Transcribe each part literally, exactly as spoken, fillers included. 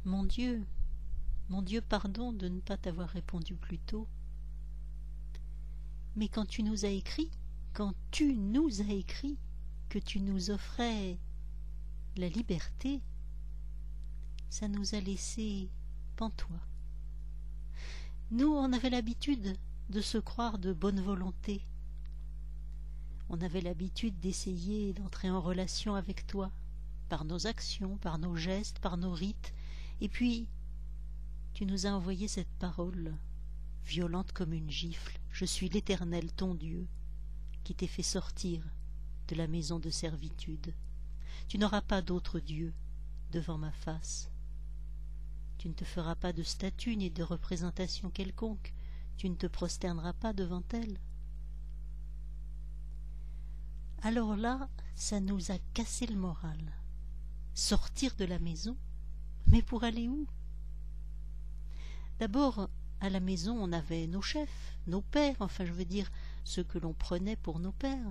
Mon Dieu, mon Dieu, pardon de ne pas t'avoir répondu plus tôt. Mais quand tu nous as écrit, quand tu nous as écrit que tu nous offrais la liberté, ça nous a laissé pantois. Nous, on avait l'habitude de se croire de bonne volonté. On avait l'habitude d'essayer d'entrer en relation avec toi, par nos actions, par nos gestes, par nos rites, et puis tu nous as envoyé cette parole, violente comme une gifle. Je suis l'Éternel, ton Dieu, qui t'ai fait sortir de la maison de servitude. Tu n'auras pas d'autre Dieu devant ma face. Tu ne te feras pas de statue ni de représentation quelconque. Tu ne te prosterneras pas devant elle. Alors là, ça nous a cassé le moral. Sortir de la maison? Mais pour aller où? D'abord, à la maison, on avait nos chefs, nos pères, enfin je veux dire, ceux que l'on prenait pour nos pères.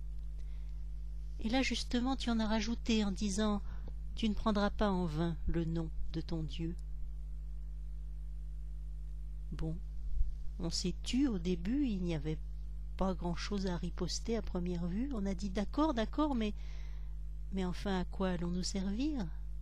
Et là, justement, tu en as rajouté en disant « Tu ne prendras pas en vain le nom de ton Dieu ». Bon, on s'est tu au début, il n'y avait pas grand-chose à riposter à première vue. On a dit « D'accord, d'accord, mais, mais enfin à quoi allons-nous servir ?»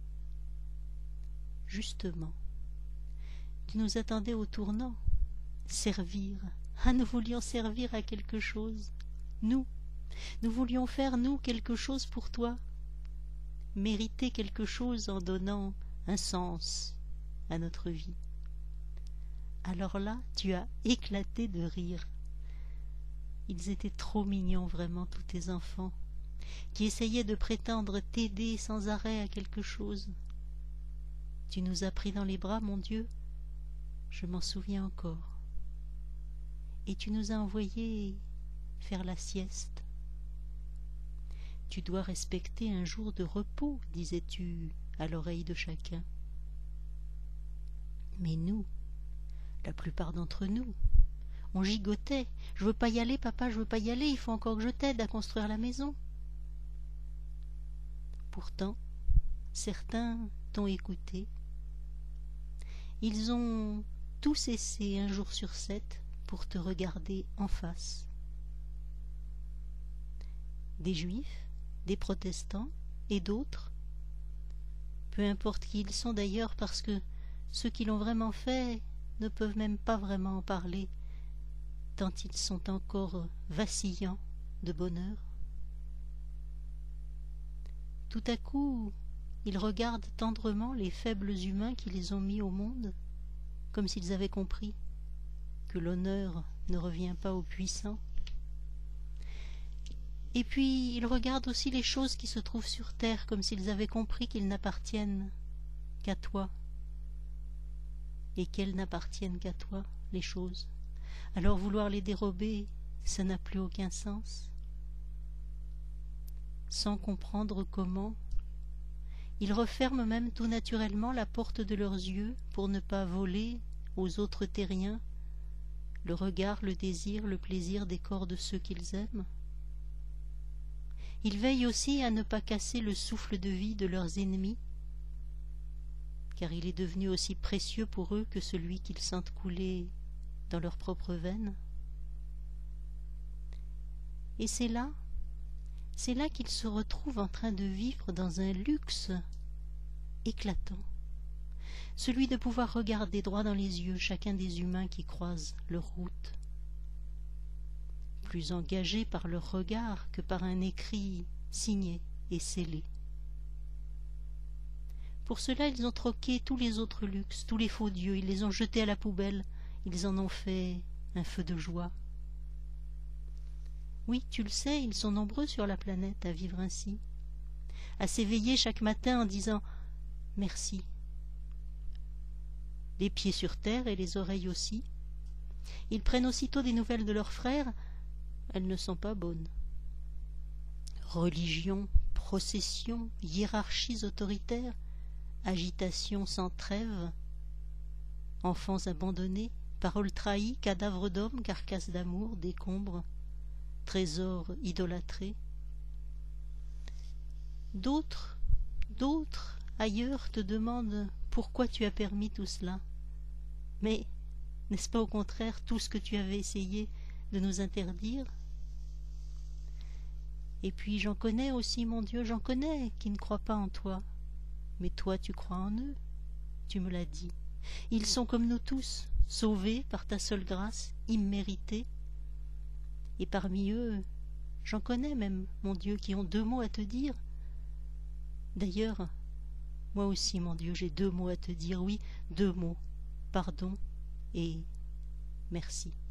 Justement, tu nous attendais au tournant. Servir. Ah, nous voulions servir à quelque chose. Nous. Nous voulions faire, nous, quelque chose pour toi. Mériter quelque chose en donnant un sens à notre vie. Alors là, tu as éclaté de rire. Ils étaient trop mignons, vraiment, tous tes enfants, qui essayaient de prétendre t'aider sans arrêt à quelque chose. Tu nous as pris dans les bras, mon Dieu, je m'en souviens encore. Et tu nous as envoyés faire la sieste. Tu dois respecter un jour de repos, disais-tu à l'oreille de chacun. Mais nous, la plupart d'entre nous, on gigotait. Je veux pas y aller, papa, je veux pas y aller, il faut encore que je t'aide à construire la maison. Pourtant, certains t'ont écouté. Ils ont tout cessé un jour sur sept pour te regarder en face. Des juifs, des protestants et d'autres, peu importe qui ils sont d'ailleurs, parce que ceux qui l'ont vraiment fait ne peuvent même pas vraiment en parler, tant ils sont encore vacillants de bonheur. Tout à coup, ils regardent tendrement les faibles humains qui les ont mis au monde, comme s'ils avaient compris que l'honneur ne revient pas aux puissants. Et puis, ils regardent aussi les choses qui se trouvent sur terre, comme s'ils avaient compris qu'ils n'appartiennent qu'à toi, et qu'elles n'appartiennent qu'à toi, les choses. Alors vouloir les dérober, ça n'a plus aucun sens. Sans comprendre comment, ils referment même tout naturellement la porte de leurs yeux pour ne pas voler aux autres terriens le regard, le désir, le plaisir des corps de ceux qu'ils aiment. Ils veillent aussi à ne pas casser le souffle de vie de leurs ennemis, car il est devenu aussi précieux pour eux que celui qu'ils sentent couler dans leurs propres veines. Et c'est là, c'est là qu'ils se retrouvent en train de vivre dans un luxe éclatant, celui de pouvoir regarder droit dans les yeux chacun des humains qui croisent leur route, plus engagés par leur regard que par un écrit signé et scellé. Pour cela, ils ont troqué tous les autres luxes, tous les faux dieux, ils les ont jetés à la poubelle, ils en ont fait un feu de joie. Oui, tu le sais, ils sont nombreux sur la planète à vivre ainsi, à s'éveiller chaque matin en disant « merci ». Les pieds sur terre et les oreilles aussi. Ils prennent aussitôt des nouvelles de leurs frères, elles ne sont pas bonnes. Religion, procession, hiérarchies autoritaires, agitation sans trêve, enfants abandonnés, paroles trahies, cadavres d'hommes, carcasses d'amour, décombres, trésors idolâtrés. D'autres, d'autres, ailleurs te demandent pourquoi tu as permis tout cela. Mais n'est-ce pas au contraire tout ce que tu avais essayé de nous interdire? Et puis j'en connais aussi, mon Dieu, j'en connais qui ne croient pas en toi. Mais toi tu crois en eux, tu me l'as dit. Ils sont comme nous tous, sauvés par ta seule grâce, imméritée. Et parmi eux, j'en connais même, mon Dieu, qui ont deux mots à te dire. D'ailleurs, moi aussi, mon Dieu, j'ai deux mots à te dire, oui, deux mots, pardon et merci.